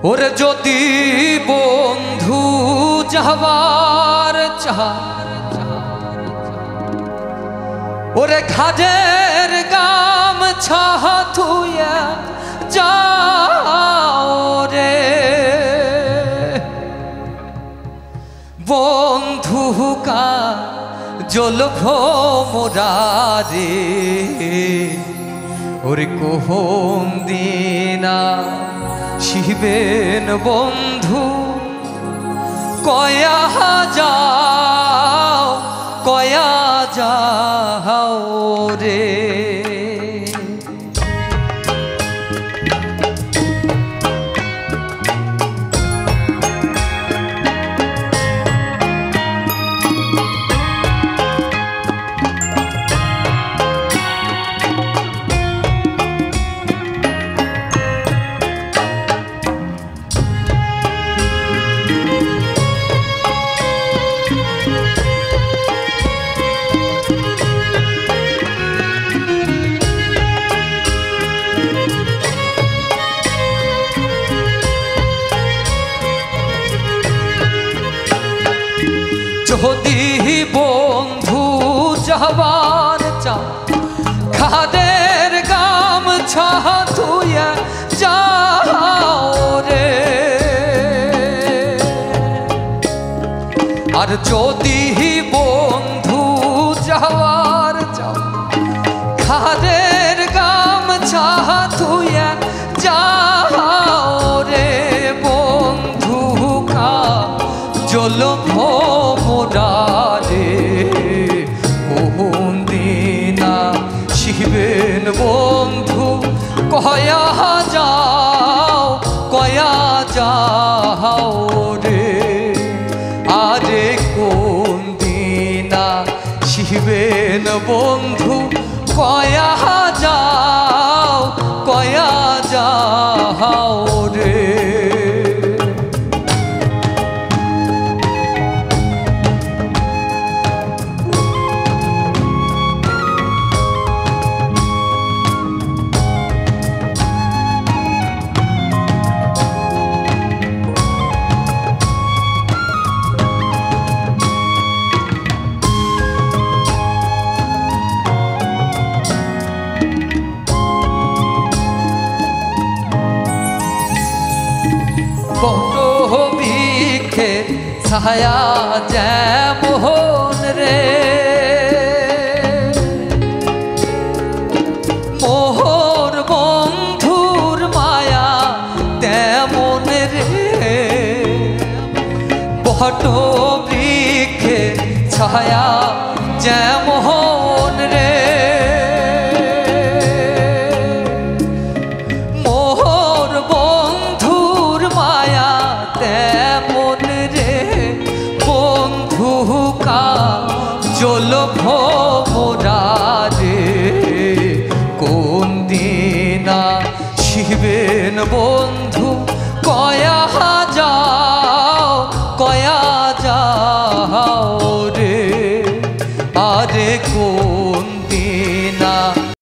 ওরে যদি বন্ধু যাবার ওরে খাজের গামছা থুইয়া যাও রে বন্ধু কা জলভ মোরারে ওরে কোহম দিনা শিবেন বন্ধু কয়া যাও রে যদি বন্ধু যাবার চাও খাদের গামছা থুইয়া যাও রে আর যদি বন্ধু যাবার চাও খাদের গামছা থুইয়া যাও রে বন্ধু কা জলভ মোরারে কোন দিনা শিবেন বন্ধু কয়া যাও রে আরে কোন দিনা শিবেন বন্ধু কয়া যাও রে বৃক্ষের ছায়া যেমন রে মোহর বন্ধুর মায়া তেমন রে বট বৃক্ষের ছায়া যেমন রে জলভ মোরারে কোন দিনা শিবেন বন্ধু কয়া